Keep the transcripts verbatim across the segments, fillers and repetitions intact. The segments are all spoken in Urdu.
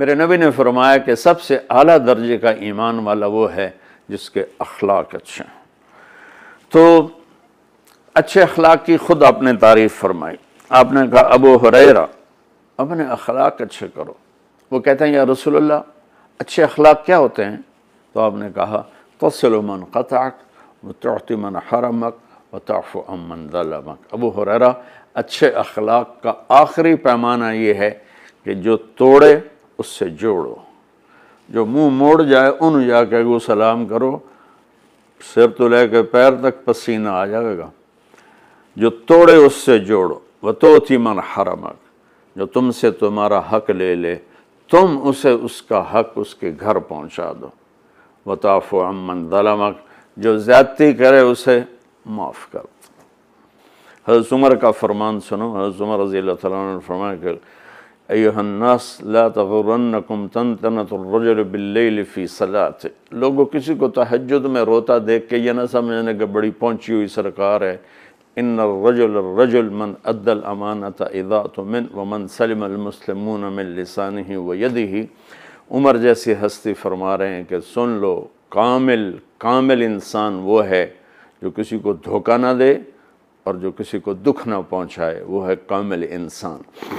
میرے نبی نے فرمایا کہ سب سے اعلیٰ درجے کا ایمان والا وہ ہے جس کے اخلاق اچھے ہیں۔ تو اچھے اخلاق کی خود آپ نے تعریف فرمائی۔ آپ نے کہا ابو ہریرہ اپنے اخلاق اچھے کرو۔ وہ کہتے ہیں یا رسول اللہ اچھے اخلاق کیا ہوتے ہیں؟ تو آپ نے کہا تصل من قطعک وتعطی من حرمک وتعفو عن من ظلمک۔ ابو ہریرہ اچھے اخلاق کا آخری پیمانہ یہ ہے کہ جو توڑے اس سے جوڑو، جو منہ موڑ جائے ان جا کے وہ سلام کرو، سر تو لے کے پیر تک پسینہ آ جائے گا۔ جو توڑے اس سے جوڑو، وتعطی من حرمک، جو تم سے تمہارا حق لے لے تم اسے اس کا حق اس کے گھر پہنچا دو، وتعفو عن من ظلمک، جو زیادتی کرے اسے معاف کر دو۔ حضرت عمر کا فرمان سنو۔ حضرت عمر رضی اللہ تعالیٰ عنہ نے فرمایا کہ ایھا الناس لا تغرنکم تنتنۃ الرجل باللیل فی صلاۃ، لوگوں کسی کو تہجد میں روتا دیکھ کے یہ نہ سمجھنے کہ بڑی پہنچی ہوئی سرکار ہے۔ ان الرجل الرجل من ادى الامانۃ اذا اؤتمن ومن سلم المسلمون من لسانہ ویدہ۔ عمر جیسی ہستی فرما رہے ہیں کہ سن لو، کامل کامل انسان وہ ہے جو کسی کو دھوکہ نہ دے اور جو کسی کو دکھ نہ پہنچائے، وہ ہے کامل انسان۔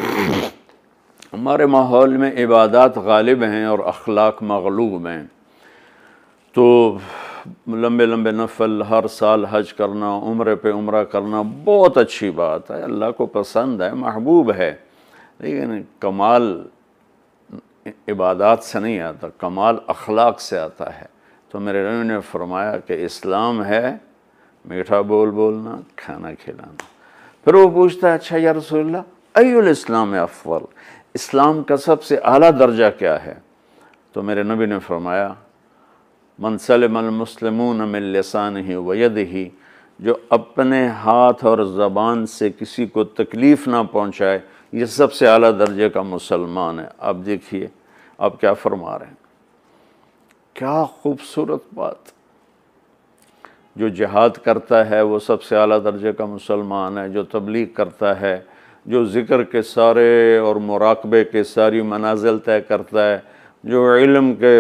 ہمارے ماحول میں عبادات غالب ہیں اور اخلاق مغلوب ہیں، تو لمبے لمبے نفل، ہر سال حج کرنا، عمرے پہ عمرہ کرنا بہت اچھی بات ہے، اللہ کو پسند ہے، محبوب ہے، لیکن کمال عبادات سے نہیں آتا، کمال اخلاق سے آتا ہے۔ تو میرے نبی نے فرمایا کہ اسلام ہے میٹھا بول بولنا، کھانا کھلانا۔ پھر وہ پوچھتا ہے اچھا یا رسول اللہ ای الاسلام افضل، اسلام کا سب سے اعلیٰ درجہ کیا ہے؟ تو میرے نبی نے فرمایا من سلم المسلمون من لسانہ ویدہ، جو اپنے ہاتھ اور زبان سے کسی کو تکلیف نہ پہنچائے، یہ سب سے اعلیٰ درجے کا مسلمان ہے۔ آپ دیکھیے آپ کیا فرما رہے ہیں، کیا خوبصورت بات۔ جو جہاد کرتا ہے وہ سب سے اعلیٰ درجے کا مسلمان ہے، جو تبلیغ کرتا ہے، جو ذکر کے سارے اور مراقبے کے ساری منازل طے کرتا ہے، جو علم کے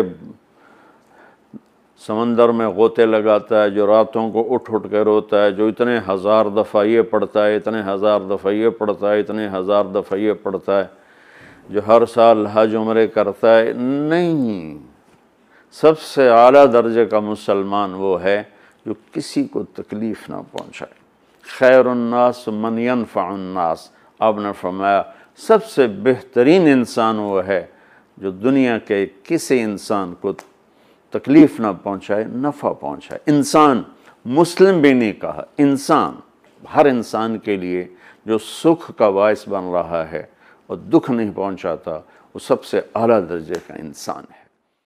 سمندر میں غوطے لگاتا ہے، جو راتوں کو اٹھ اٹھ کے روتا ہے، جو اتنے ہزار دفعہ یہ پڑھتا ہے، اتنے ہزار دفعہ یہ پڑھتا ہے، اتنے ہزار دفعہ یہ پڑھتا ہے، جو ہر سال حج عمرے کرتا ہے، نہیں، سب سے اعلیٰ درجے کا مسلمان وہ ہے جو کسی کو تکلیف نہ پہنچائے۔ خیر الناس من ینفع الناس، آپ نے فرمایا سب سے بہترین انسان وہ ہے جو دنیا کے کسی انسان کو تکلیف نہ پہنچائے، نفع پہنچائے۔ انسان، مسلم بھی نہیں کہا، انسان، ہر انسان کے لیے جو سکھ کا باعث بن رہا ہے اور دکھ نہیں پہنچاتا، وہ سب سے اعلیٰ درجے کا انسان ہے۔